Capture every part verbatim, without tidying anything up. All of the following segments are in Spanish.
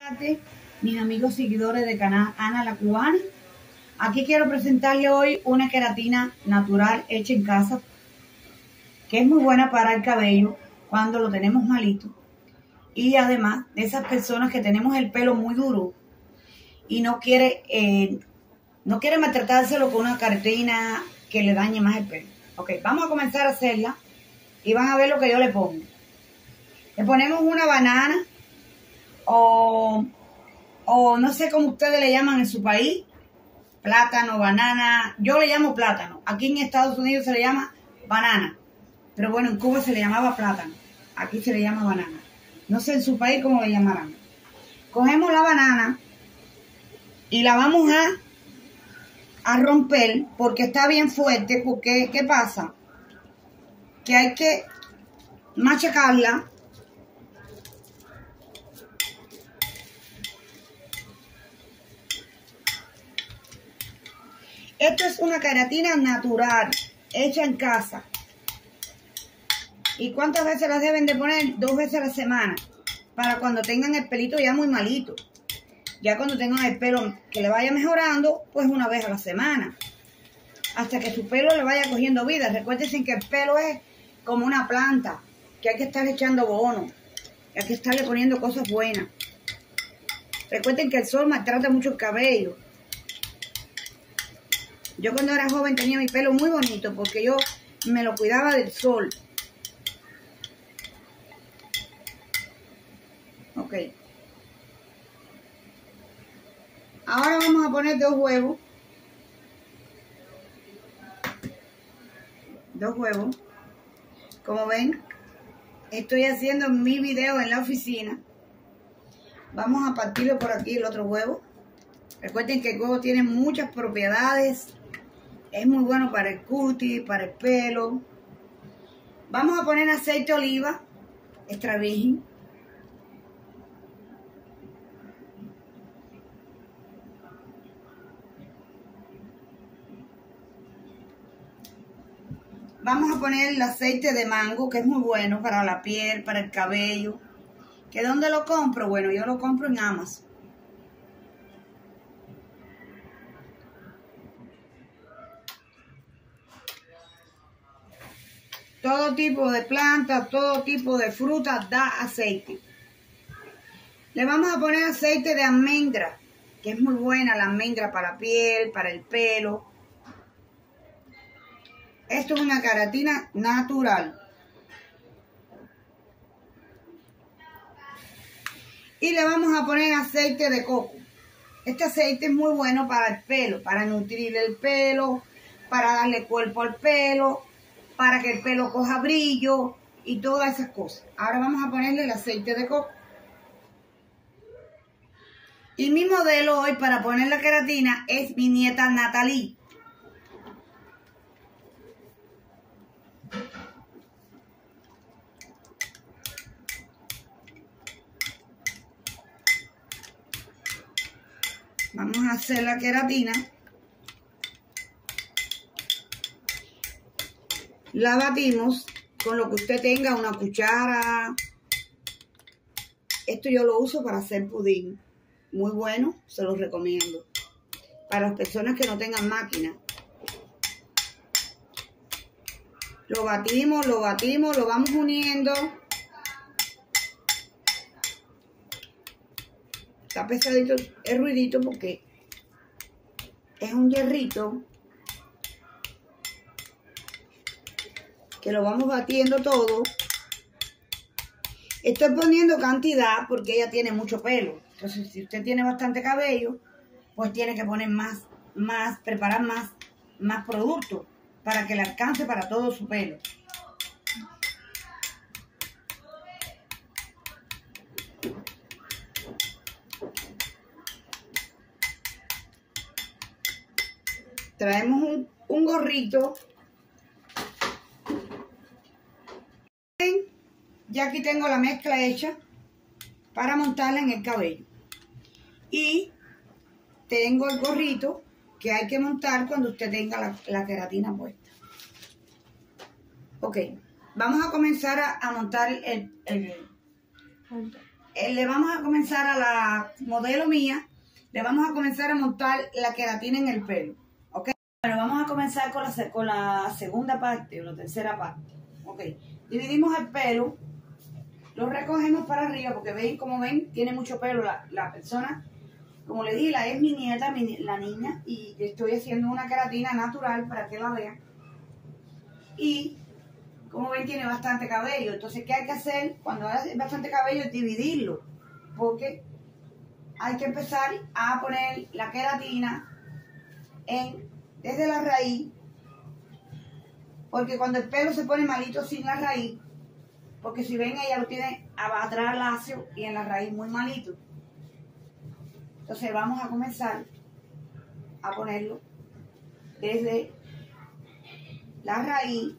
Mis amigos seguidores del canal Ana la Cubana, aquí quiero presentarle hoy una queratina natural hecha en casa que es muy buena para el cabello cuando lo tenemos malito, y además de esas personas que tenemos el pelo muy duro y no quiere eh, no quiere maltratárselo con una queratina que le dañe más el pelo. Ok, vamos a comenzar a hacerla y van a ver lo que yo le pongo. Le ponemos una banana o o no sé cómo ustedes le llaman en su país, plátano, banana. Yo le llamo plátano. Aquí en Estados Unidos se le llama banana, pero bueno, en Cuba se le llamaba plátano. Aquí se le llama banana. No sé en su país cómo le llamarán. Cogemos la banana y la vamos a, a romper porque está bien fuerte. Porque, ¿qué pasa? Que hay que machacarla. Esto es una queratina natural, hecha en casa. ¿Y cuántas veces las deben de poner? Dos veces a la semana. Para cuando tengan el pelito ya muy malito. Ya cuando tengan el pelo que le vaya mejorando, pues una vez a la semana. Hasta que su pelo le vaya cogiendo vida. Recuerden que el pelo es como una planta, que hay que estarle echando bono. Hay que estarle poniendo cosas buenas. Recuerden que el sol maltrata mucho el cabello. Yo cuando era joven tenía mi pelo muy bonito porque yo me lo cuidaba del sol. Ok. Ahora vamos a poner dos huevos. Dos huevos. Como ven, estoy haciendo mi video en la oficina. Vamos a partirlo por aquí el otro huevo. Recuerden que el huevo tiene muchas propiedades. Es muy bueno para el cutis, para el pelo. Vamos a poner aceite de oliva extra virgen. Vamos a poner el aceite de mango, que es muy bueno para la piel, para el cabello. ¿Que dónde lo compro? Bueno, yo lo compro en Amazon. Todo tipo de plantas, todo tipo de frutas da aceite. Le vamos a poner aceite de almendra, que es muy buena la almendra para la piel, para el pelo. Esto es una queratina natural. Y le vamos a poner aceite de coco. Este aceite es muy bueno para el pelo, para nutrir el pelo, para darle cuerpo al pelo, para que el pelo coja brillo y todas esas cosas. Ahora vamos a ponerle el aceite de coco. Y mi modelo hoy para poner la queratina es mi nieta Natalie. Vamos a hacer la queratina. La batimos con lo que usted tenga, una cuchara. Esto yo lo uso para hacer pudín. Muy bueno, se los recomiendo. Para las personas que no tengan máquina. Lo batimos, lo batimos, lo vamos uniendo. Está pesadito el ruidito porque es un hierrito que lo vamos batiendo todo. Estoy poniendo cantidad porque ella tiene mucho pelo. Entonces, si usted tiene bastante cabello, pues tiene que poner más, más, preparar más, más producto para que le alcance para todo su pelo. Traemos un, un gorrito. Ya aquí tengo la mezcla hecha para montarla en el cabello. Y tengo el gorrito que hay que montar cuando usted tenga la, la queratina puesta. Ok, vamos a comenzar a, a montar el, el, eh, le vamos a comenzar a la modelo mía, le vamos a comenzar a montar la queratina en el pelo, ¿ok? Bueno, vamos a comenzar con la, con la segunda parte o la tercera parte, ¿ok? Dividimos el pelo, lo recogemos para arriba porque ven, como ven, tiene mucho pelo la, la persona. Como le dije, la es mi nieta, mi, la niña, y estoy haciendo una queratina natural para que la vean. Y como ven, tiene bastante cabello. Entonces, ¿qué hay que hacer? Cuando hay bastante cabello es dividirlo, porque hay que empezar a poner la queratina en, desde la raíz, porque cuando el pelo se pone malito sin la raíz, porque si ven, ella lo tiene atrás lacio y en la raíz muy malito. Entonces vamos a comenzar a ponerlo desde la raíz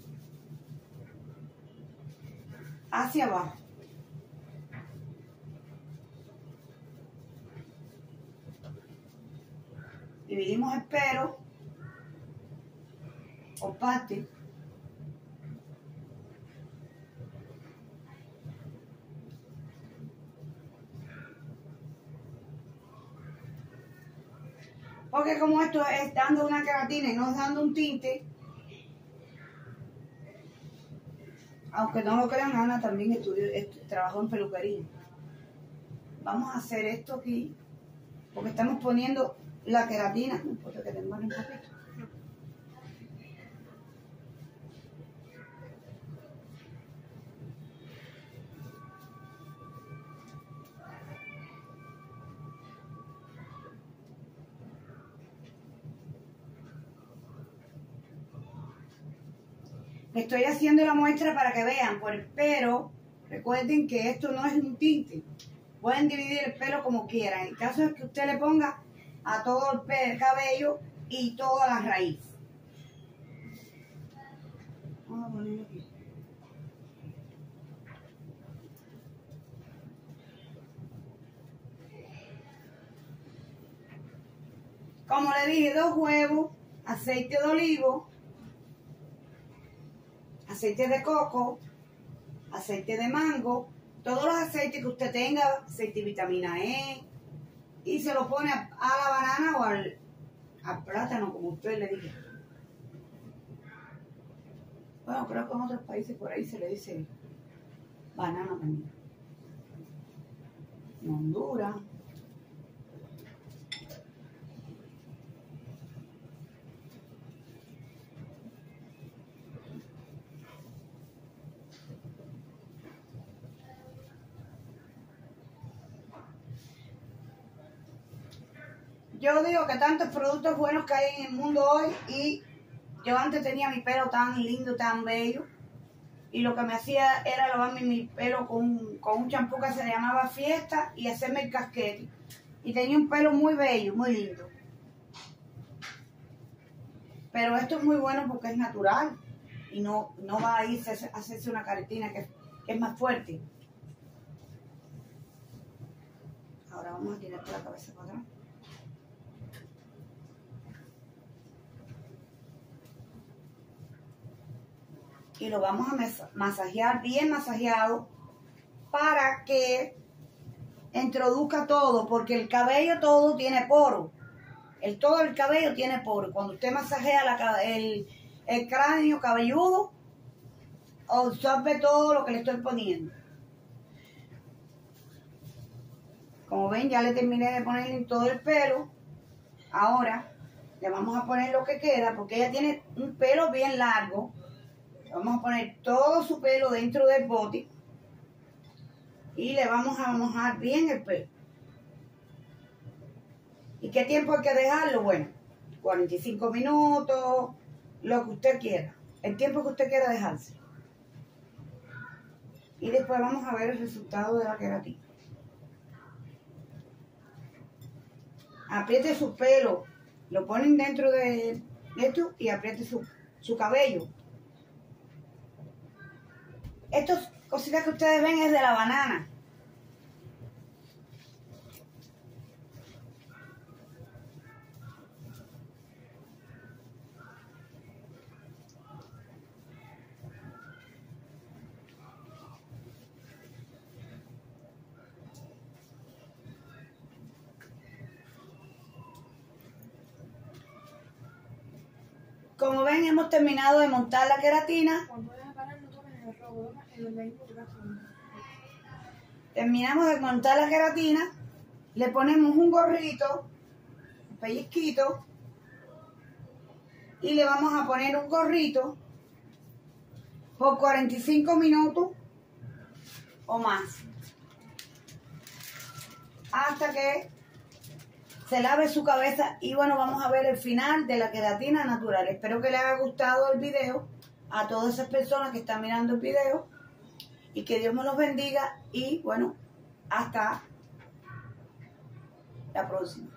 hacia abajo. Dividimos el pelo por partes. Porque como esto es dando una queratina y no es dando un tinte, aunque no lo crean, Ana también estudió, trabajó en peluquería. Vamos a hacer esto aquí, porque estamos poniendo la queratina. No importa que te embarre un poquito. Estoy haciendo la muestra para que vean, pero recuerden que esto no es un tinte. Pueden dividir el pelo como quieran. El caso es que usted le ponga a todo el, pelo, el cabello y toda la raíz. Vamos a ponerlo aquí. Como le dije, dos huevos, aceite de olivo, aceite de coco, aceite de mango, todos los aceites que usted tenga, aceite de vitamina E, y se lo pone a, a la banana o al, al plátano, como usted le diga. Bueno, creo que en otros países por ahí se le dice banana también. En Honduras. Yo digo que tantos productos buenos que hay en el mundo hoy, y yo antes tenía mi pelo tan lindo, tan bello, y lo que me hacía era lavarme mi pelo con, con un champú que se llamaba Fiesta y hacerme el casquete. Y tenía un pelo muy bello, muy lindo. Pero esto es muy bueno porque es natural y no, no va a irse a hacerse una caretina que, que es más fuerte. Ahora vamos a tirar la cabeza para atrás. Y lo vamos a masajear, bien masajeado, para que introduzca todo, porque el cabello todo tiene poro. El, todo el cabello tiene poro. Cuando usted masajea la, el, el cráneo cabelludo, absorbe todo lo que le estoy poniendo. Como ven, ya le terminé de poner en todo el pelo. Ahora le vamos a poner lo que queda, porque ella tiene un pelo bien largo. Vamos a poner todo su pelo dentro del bote y le vamos a mojar bien el pelo. ¿Y qué tiempo hay que dejarlo? Bueno, cuarenta y cinco minutos, lo que usted quiera, el tiempo que usted quiera dejarse. Y después vamos a ver el resultado de la queratina. Apriete su pelo, lo ponen dentro de esto y apriete su, su cabello. Estas cositas que ustedes ven es de la banana. ven, hemos terminado de montar la queratina. Terminamos de montar la queratina. Le ponemos un gorrito, un pellizquito. Y le vamos a poner un gorrito por cuarenta y cinco minutos o más. Hasta que se lave su cabeza y bueno, vamos a ver el final de la queratina natural. Espero que les haya gustado el video a todas esas personas que están mirando el video y que Dios me los bendiga y bueno, hasta la próxima.